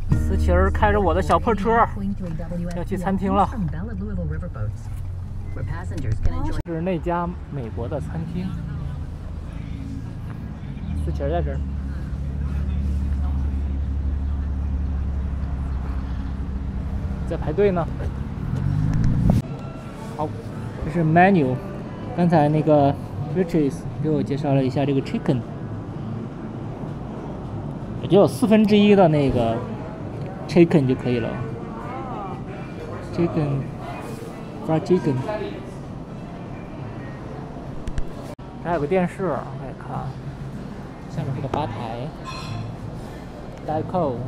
思琪儿开着我的小破车，要去餐厅了。是那家美国的餐厅。思琪儿在这儿。在排队呢。好，这是 menu。刚才那个 Riches 给我介绍了一下这个 chicken， 也就有1/4的那个 chicken 就可以了。chicken fried chicken。这还有个电视，可以看。下面是个吧台。Diet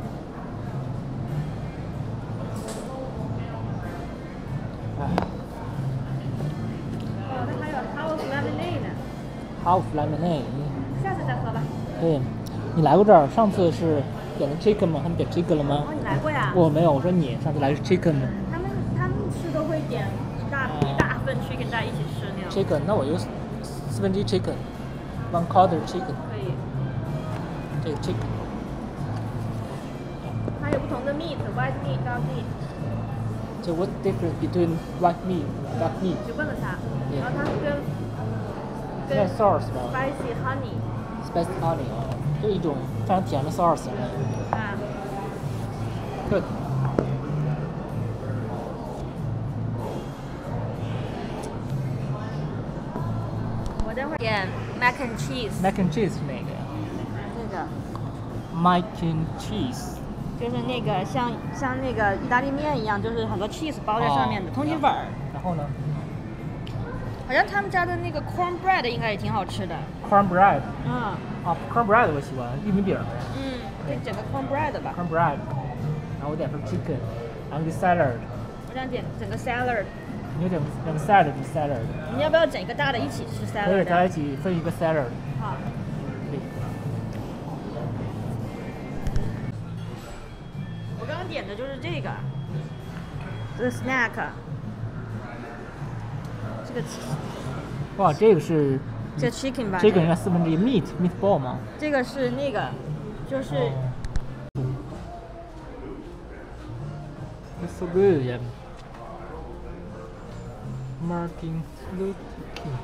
Coke。House lemonade， 下次再喝吧。 对，你来过这儿？上次是点的 chicken 吗？他们点 chicken 了吗？ 哦，你来过呀？ 我没有，我说你上次来是 chicken 吗？ 他们吃都会点一大份 chicken 在一起吃那样。 chicken， 那我就1/4 chicken，1 quarter chicken。 可以。 这个 chicken。 它有不同的 meat，white meat、dark meat。 So what difference between white meat and dark meat？ 就问了他，然后他跟那 sauce 吧 spicy honey。spicy honey 啊，就一种非常甜的 sauce。 啊。 Good。 我待会儿点 mac and cheese。mac and cheese 是哪个呀？ 这个。 mac and cheese。 就是那个像那个意大利面一样，就是很多 cheese 包在上面的通心粉儿。 然后呢？ 好像他们家的那个 cornbread 应该也挺好吃的。 cornbread。 嗯。 啊 ，cornbread 我喜欢，玉米饼。 嗯，对，整个 cornbread 吧。 cornbread。然后我点份 chicken， 然后个 salad。 我想点整个 salad。 你点两个 salad 就 salad。 你要不要整一个大的一起吃 salad？ 可以，大家一起分一个 salad。 好。 对。 我刚刚点的就是这个，这是 snack。这个。 哇，这个是。 这 chicken 吧。 chicken 应该1/4 meatball 吗？ 这个是那个，就是。 It's so good, yeah. Martin Luther King.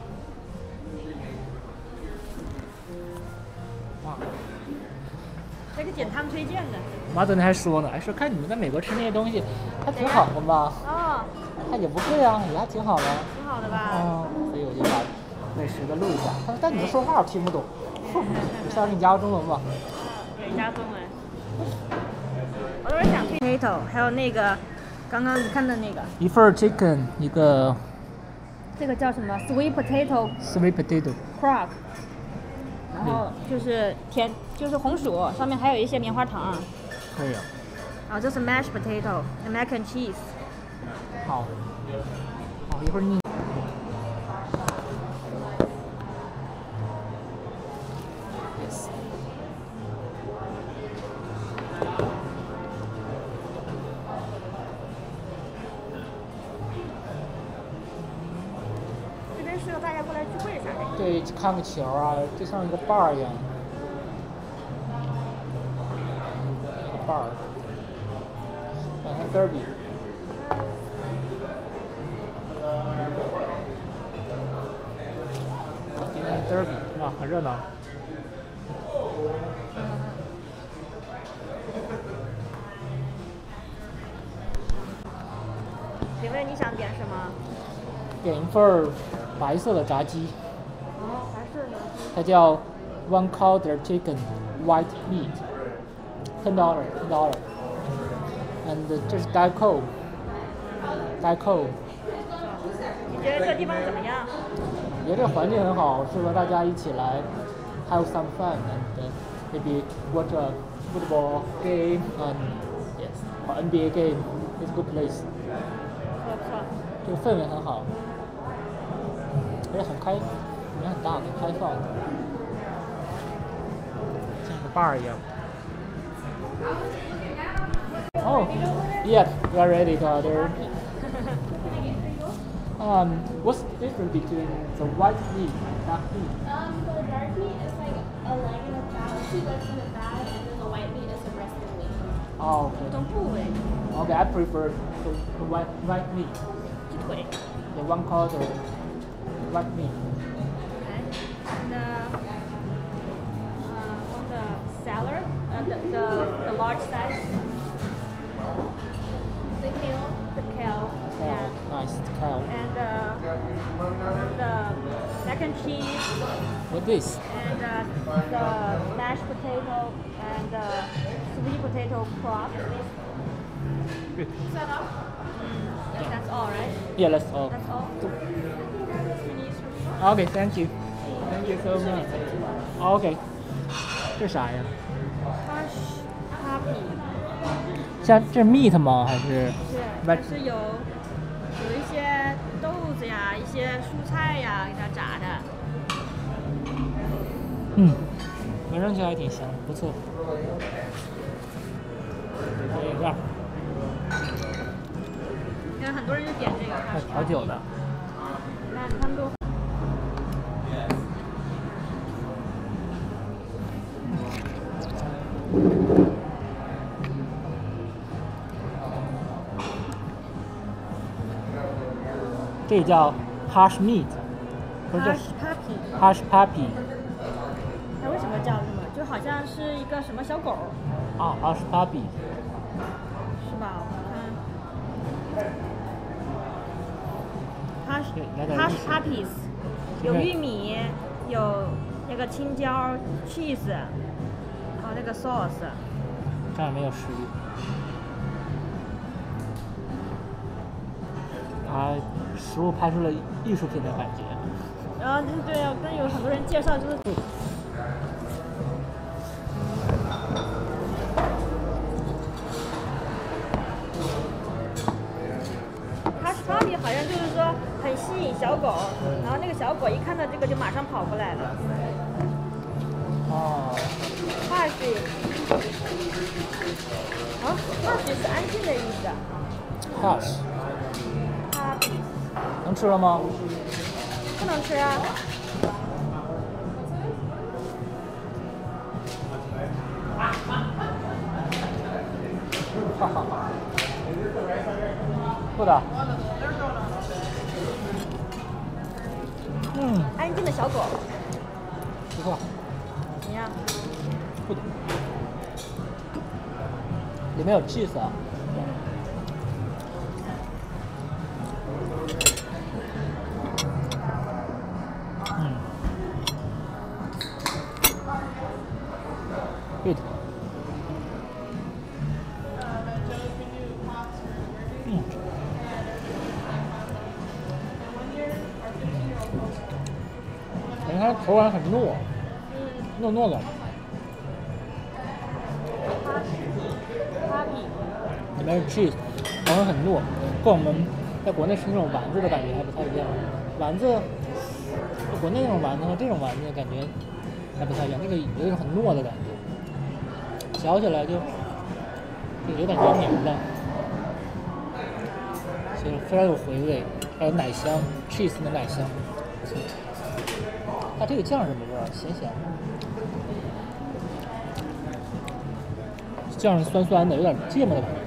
哇！ 这个点他们推荐的。 妈昨天还说呢，说看你们在美国吃那些东西，还挺好的吧？ 哦。 它也不贵啊，也还挺好的。 挺好的吧？ 所以我就把美食的录一下。但你们说话我听不懂，我下次给你加个中文吧。 对，加中文。我有点想 potato， 还有那个刚刚你看的那个。 一份 chicken， 一个。 这个叫什么 ？sweet potato。sweet potato。 crock。然后就是就是红薯，上面还有一些棉花糖。 可以啊。 然后这是 mashed potato and mac and cheese。 好。好，一会儿你。 适合大家过来聚会啥的。 对，看个球啊，就像一个 bar 一样。一个 bar。看看 derby。今天 derby 啊，很热闹。 请问你想点什么？ 点一份白色的炸鸡。 白色的。 它叫 1 quarter chicken white meat， $10。And 这是 Diet Coke。Diet Coke。 你觉得这地方怎么样？ 我觉得环境很好，适合大家一起来 have some fun and maybe watch a football game and yes or NBA game. It's a good place. 这个氛围很好，而且很开，里面很大，很开放，像个 bar 一样。Oh, yeah, we are ready to order. What's the difference between the white meat and dark meat? The dark meat is like a leg and a thigh, 2 legs and a thigh, and then the white meat is the breast and wing. 哦不同部位。 ，OK。I prefer the white meat. 鸡腿。 The 1/4 white meat. Okay. And on the salad, the large size. The kale. The kale. Yeah. Nice kale. And the mac and cheese. What this? And the mashed potato and sweet potato crop. Good. Is that all? I think that's all, right? Yeah, that's all. That's all. Okay, thank you. Thank you so much. Okay. 这啥呀？ Hush puppy. 像这是 meat 吗？还是？ 是，它是有一些豆子呀，一些蔬菜呀，给它炸的。 嗯，闻上去还挺香，不错。这样。 你看很多人就点这个。 还调酒的。 那他们都。 这叫 hush meat， 不是叫 Hush puppy。 hush puppy。 它为什么叫这么？就好像是一个什么小狗。 啊 ，hush puppy。 是吧？我看。Hush puppies， 有玉米，有那个青椒 cheese， 还有那个 sauce。 这样没有食欲。啊，食物拍出了艺术品的感觉。 然后对啊，但有很多人介绍就是。Hush puppy 好像就是说很吸引小狗，然后那个小狗一看到这个就马上跑过来了。 哦。 Hush。啊 ，Hush 是安静的意思。 Hush。 Puppy。 能吃了吗？ 不能吃啊。 哈哈哈。不的。嗯。 安静的小狗。 不错。 怎么样？ 不的。里面有 cheese 啊。Good。感觉它口感很糯，糯糯的。里面是 cheese， 口感很糯，跟我们在国内吃那种丸子的感觉还不太一样。丸子，国内那种丸子和这种丸子感觉还不太一样，那个有一种很糯的感觉，嚼起来就有点黏黏的，所以非常有回味，还有奶香 ，cheese 的奶香，不错。它这个酱是什么味儿？咸咸的。酱是酸酸的，有点芥末的感觉。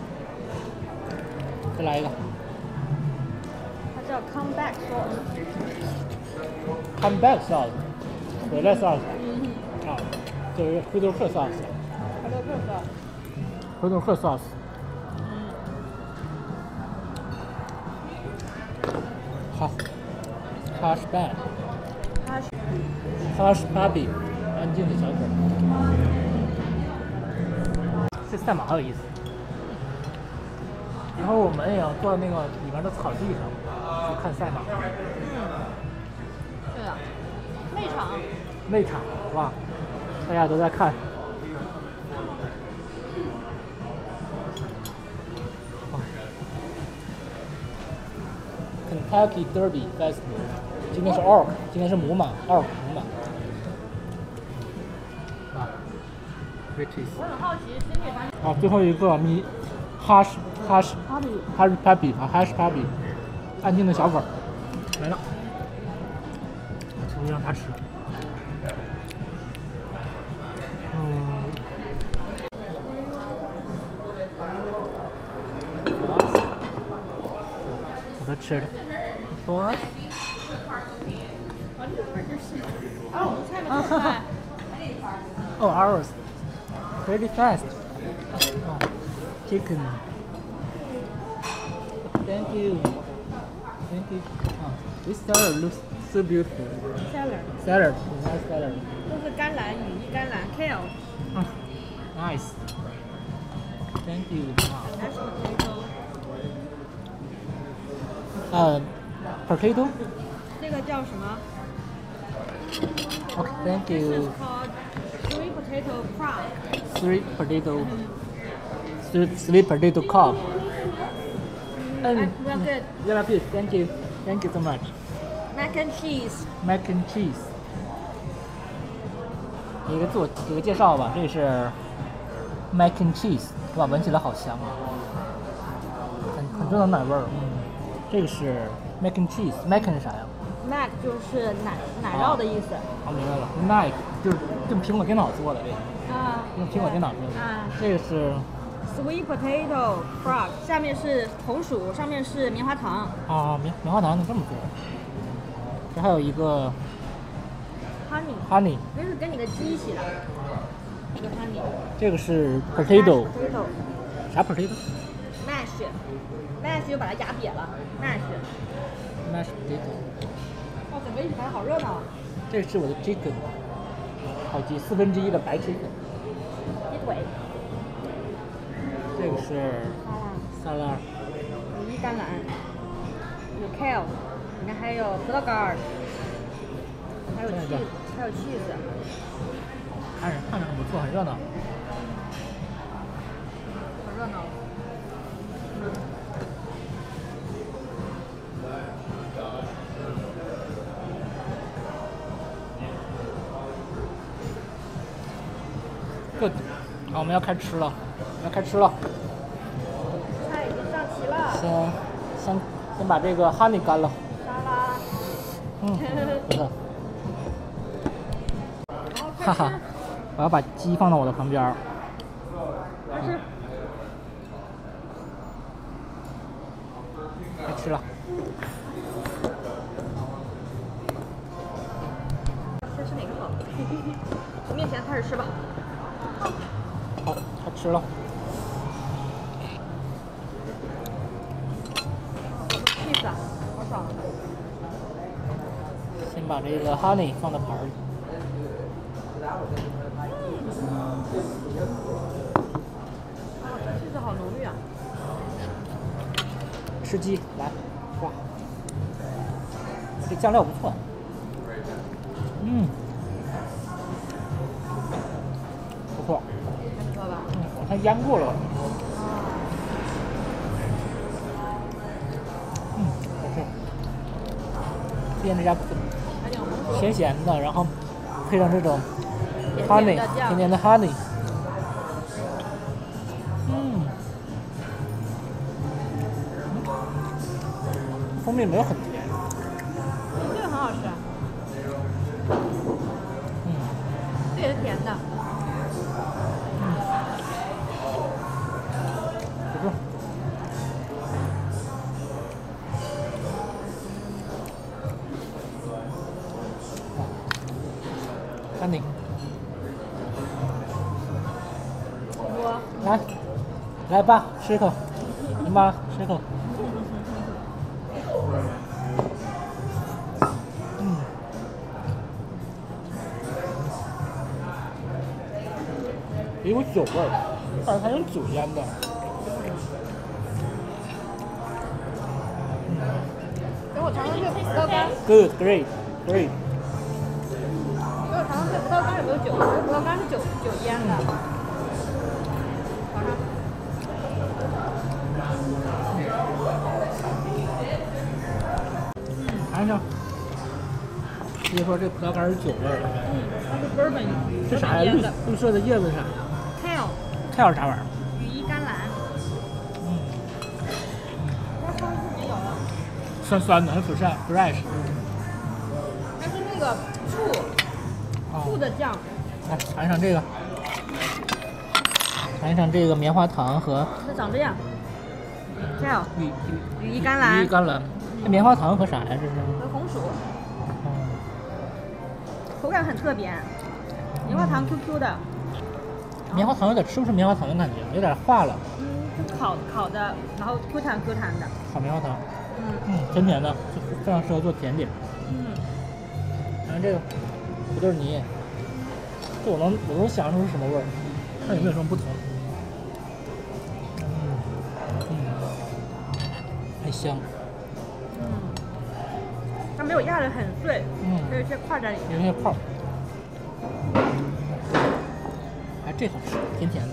再来一个。 它叫 comeback sauce。comeback sauce， 回来 sauce。啊，这是回头客 sauce。回头客 sauce。好 ，hush band。hush puppy， 安静的小狗。这赛马好有意思。然后我们也要坐那个里面的草地上去看赛马。 对的。内场。 内场，哇，大家都在看。Kentucky Derby Festival， 今天是 Elk， 今天是母马 ，Elk 母马。啊 ，British。 我很好奇，新美团。 好，最后一个hush puppy 啊 hush puppy， 安静的小狗来了，终于让它吃。 可吃的。What？ 哦，菜吗？菜。 Oh, ours. Pretty fast. Oh, chicken. Thank you. Thank you. Oh, this salad looks so beautiful. Salad. Salad, nice salad. 都是甘蓝，羽衣甘蓝 ，kale。 Nice. Thank you. Mashed potato。 potato. 这个叫什么 Okay, thank ？This is you. called sweet potato crumb。 Sweet potato cob. Real good. Yeah, good. Thank you. Thank you so much. Mac and cheese。 Mac and cheese. 给个介绍吧，这是 mac and cheese， 是吧？闻起来好香啊，很重的奶味儿。这个是 mac and cheese。mac 是啥呀？ Mac 就是奶酪的意思。 我明白了 ，mac 就是用苹果电脑做的这个， 啊。 用苹果电脑做的。 啊。 这个是 Sweet potato frog， 下面是红薯，上面是棉花糖。 啊，棉花糖能这么做？这还有一个 honey， 这是跟你的鸡一起的。这个 honey。 这个是 potato。啥 potato？mash 就把它压瘪了 ，mash potato。 哦，整个一盘好热闹。 这是我的 chicken， 烤鸡1/4的白 chicken。 鸡腿。 这个是沙拉。 羽衣甘蓝，有 kale， 你看还有葡萄干儿，还有 cheese， 看着很不错，很热闹。 很热闹。 Good， 好，我们要开吃了， 菜已经上齐了。 先把这个 honey 干了。 沙拉。 不错。哈哈，我要把鸡放到我的旁边。 开吃。 开吃了。 先吃哪个好？从面前开始吃吧。 好，开吃了。 cheese 啊，好爽。 先把这个 honey 放到盘里。 cheese 好浓郁啊。 吃鸡，来，哇，这酱料不错。不错。 还不错吧？ 它腌过了。好吃。腌这家咸咸的，然后配上这种 honey， 甜甜的 honey。蜂蜜没有很甜。 这个很好吃。这也是甜的。 不错。honey。来吧，吃一口。你妈吃一口。有酒味儿，但是它用酒腌的。 等我尝尝这个葡萄干。 Good, great. 给我尝尝这葡萄干有没有酒？这葡萄干是酒腌的。尝尝。 尝尝。直接说这葡萄干是酒味儿的。 它是 bourbon。 这啥呀？绿色的叶子啥？Kale 啥玩意儿？ 羽衣甘蓝。它上次没有了。 酸酸的，很fresh。 它是那个醋的酱。 来尝一尝这个，尝一尝这个棉花糖和。 它长这样。Kale。羽衣甘蓝。 这棉花糖和啥呀？这是？ 和红薯， 嗯， 口感很特别，棉花糖 QQ 的。 棉花糖有点吃不出棉花糖的感觉，有点化了。 是烤的，然后 Q 弹 Q 弹的。 烤棉花糖。甜甜的，就非常适合做甜点。然后这个土豆泥，这我能想出是什么味儿，看有没有什么不同。很香。 它没有压的很碎，有一些块在里面。 有一些泡。哎，这好吃，甜甜的。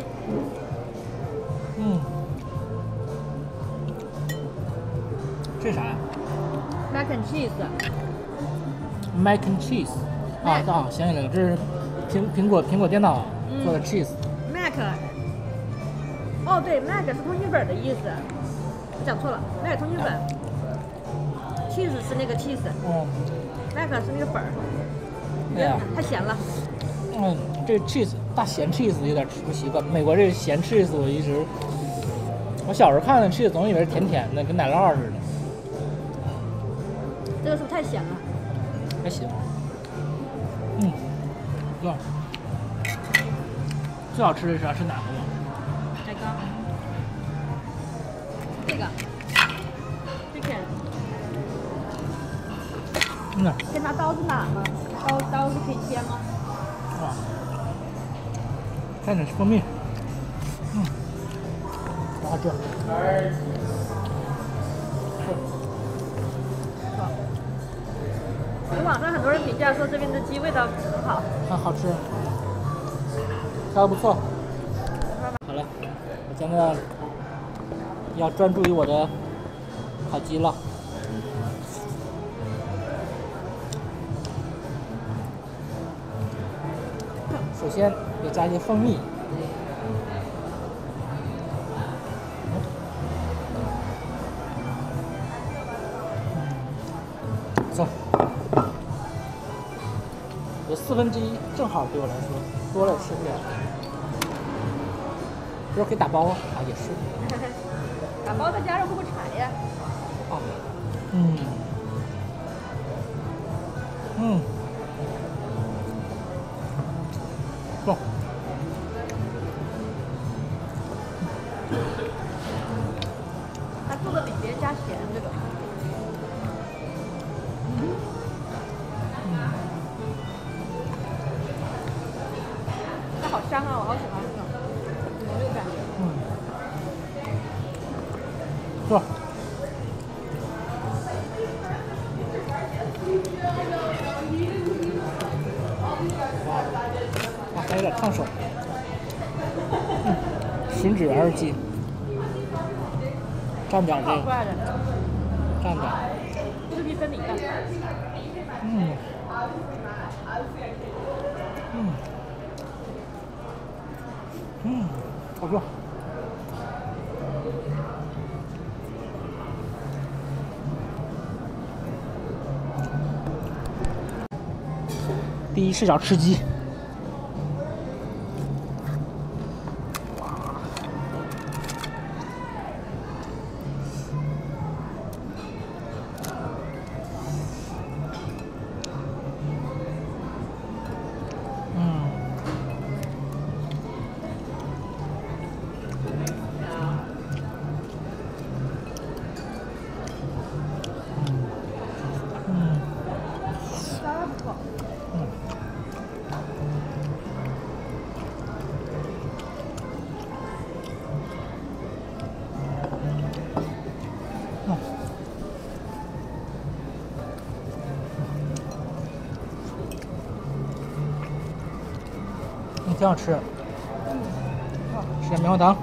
这啥呀 ？Mac and cheese。 Mac and cheese。想起来了，这是苹果电脑做的 cheese。 Mac。哦，对 ，Mac 是通讯本的意思，我讲错了 ，Mac 通讯本。cheese 是那个 cheese。Mac 是那个本儿。 对呀。 太咸了。 这 cheese 大咸 cheese 有点吃不习惯。美国这咸 cheese 我小时候看的 cheese 总以为是甜甜的，跟奶酪似的。 这个是不是太咸了？ 还行。对。最好吃的是啥？是哪个吗？ 哪个？这个。chicken。可以拿刀子拿吗？刀子可以切吗？ 蘸点蜂蜜。好吃。 有网上很多人评价说这边的鸡味道很好。 好吃。挑的不错。好了，我现在要专注于我的烤鸡了。首先要加一些蜂蜜。走。有1/4正好对我来说，多了也吃不了。不是可以打包啊？也是。 打包再加热会不会柴呀？ 够。 它做的比别人家咸，这个。它好香啊，我好喜欢这种浓郁感觉。 坐。还有点烫手。吮指而进。蘸点这个。蘸点。 这是分离的。 好吃。第一视角吃鸡。挺好吃。吃点棉花糖。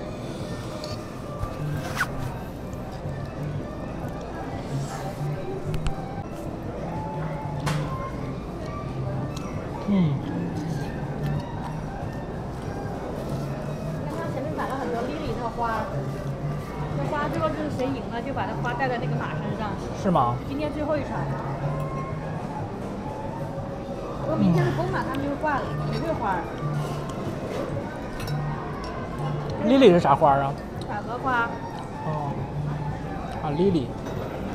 他前面摆了很多 lily 那个花，那花最后就是谁赢了就把那花带在那个马身上。 是吗？ 今天最后一场。如果明天是公马，他们就挂了玫瑰花。 lily 是啥花啊？ 百合花。 lily。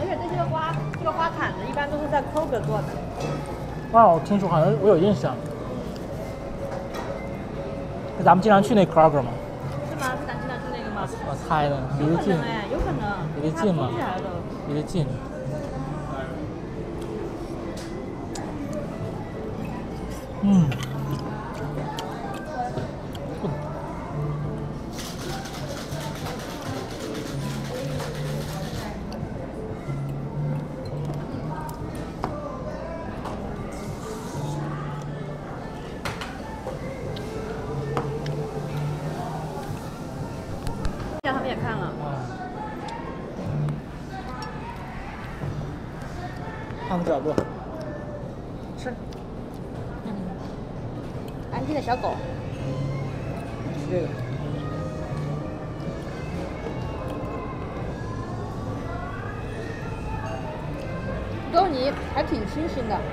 而且这个花毯子一般都是在 Kroger 做的。 啊，我听说好像我有印象。是咱们经常去那 Kroger 吗？ 是吗？是咱经常去那个吗？ 我猜的，离得近。 哎，有可能。 离得近吗？离得近。嗯。 他们也看了。 换个角度，吃。 安静的小狗。 吃这个。 土豆泥还挺新鲜的。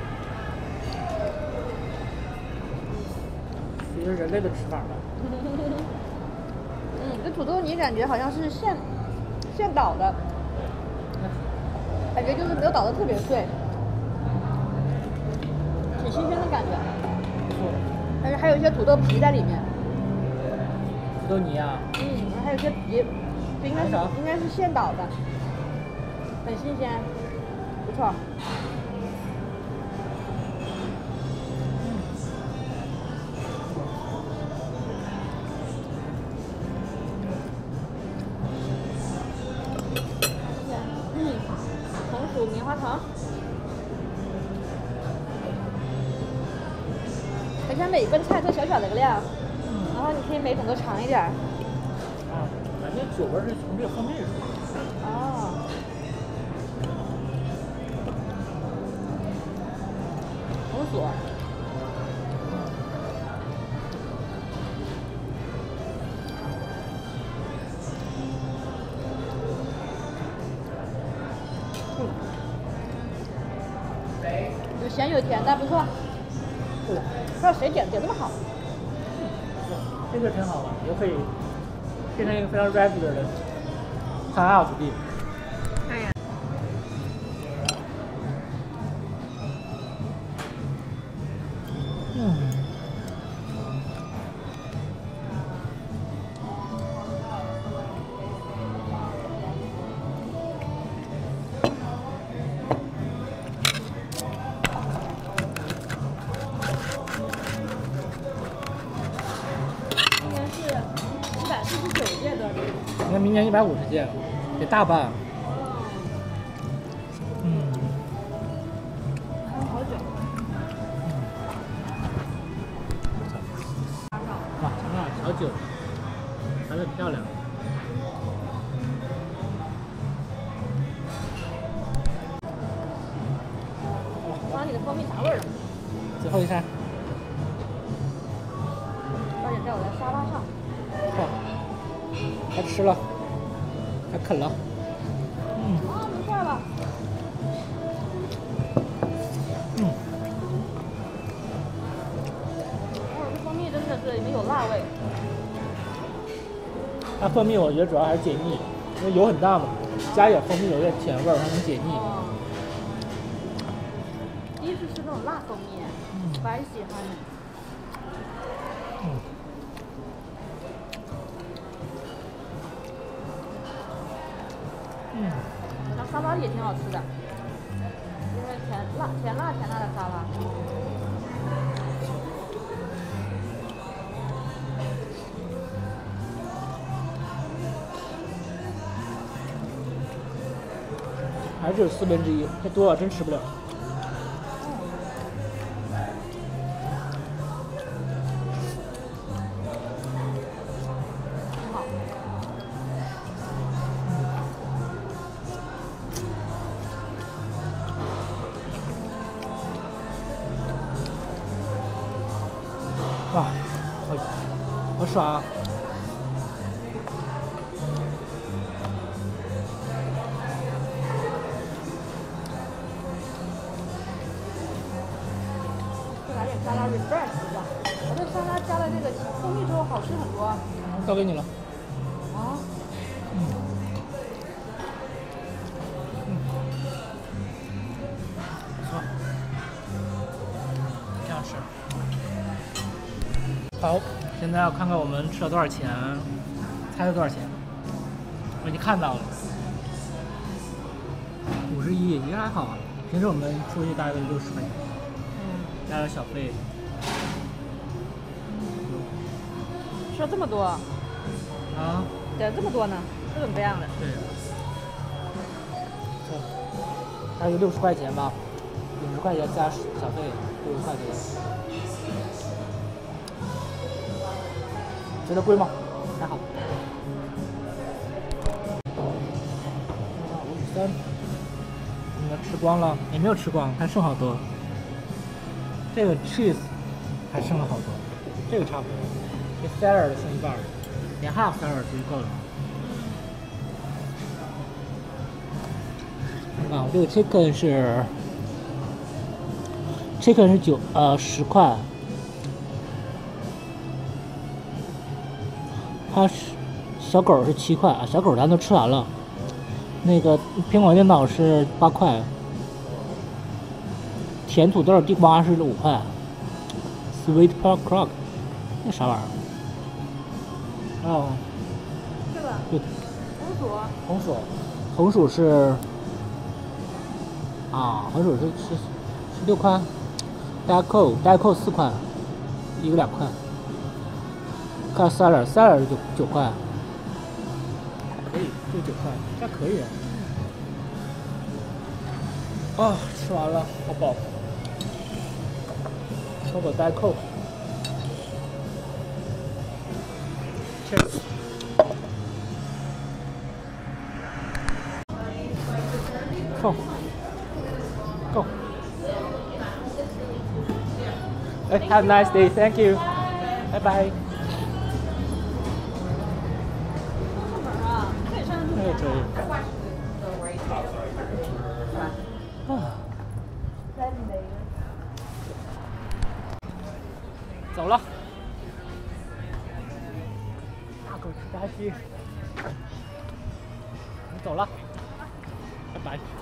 这是人类的吃法吧？ 这土豆泥感觉好像是现捣的，感觉就是没有捣得特别碎，挺新鲜的感觉。但是还有一些土豆皮在里面。 土豆泥啊？ 还有一些皮，这应该是现捣的，很新鲜，不错。红薯棉花糖，而且每份菜都小小的个量，然后你可以每种都尝一点。 感觉酒味是从这个方面出来的。 哦。红薯。有咸有甜的，不错。不知道谁点这么好。 这个挺好的，也可以变成一个非常 regular 的餐爱子弟。 哎呀。149届的。 那明年150届了，得大办。 还有好久。 哇，尝尝小酒，调得漂亮。 尝你的蜂蜜啥味儿了？ 最后一餐。 早点在我的沙拉上。 该吃了，该啃了。 没事了。这蜂蜜真的是里面有辣味。 它蜂蜜我觉得主要还是解腻，因为油很大嘛，加一点蜂蜜有点甜味儿，它能解腻。 第一次吃那种辣蜂蜜，spicy honey。然后沙拉也挺好吃的，因为甜辣的沙拉。 还是有1/4，太多了真吃不了。哇，好爽啊！ 再来点沙拉 refresh 一下。我这沙拉加了这个蜂蜜之后好吃很多。 交给你了。 好，现在要看看我们吃了多少钱，猜了多少钱？我已经看到了，51，也还好啊。平时我们出去大概60块钱，加点小费。 吃了这么多啊？点这么多呢？各种各样的。 对。大概60块钱吧，50块钱加小费，60块钱。觉得贵吗？还好。53，应该吃光了，也没有吃光，还剩好多。这个 cheese 还剩了好多，这个差不多。这 salad 剩一半，连 half salad 就够了。啊，这个 chicken 是10块。它是小狗是7块啊，小狗咱都吃完了。那个苹果电脑是8块，甜土豆地瓜是5块 ，sweet pork crock 那啥玩意儿？哦， 这个对，红薯是6块，diet coke 4块，一个2块。看 salad 就9块，可以，就9块，这可以。啊，吃完了，好饱。喝口diet coke。Cheers。Go。Have a nice day. Thank you. Bye bye. 这个可以。走了。大狗吃炸鸡。你走了。拜拜。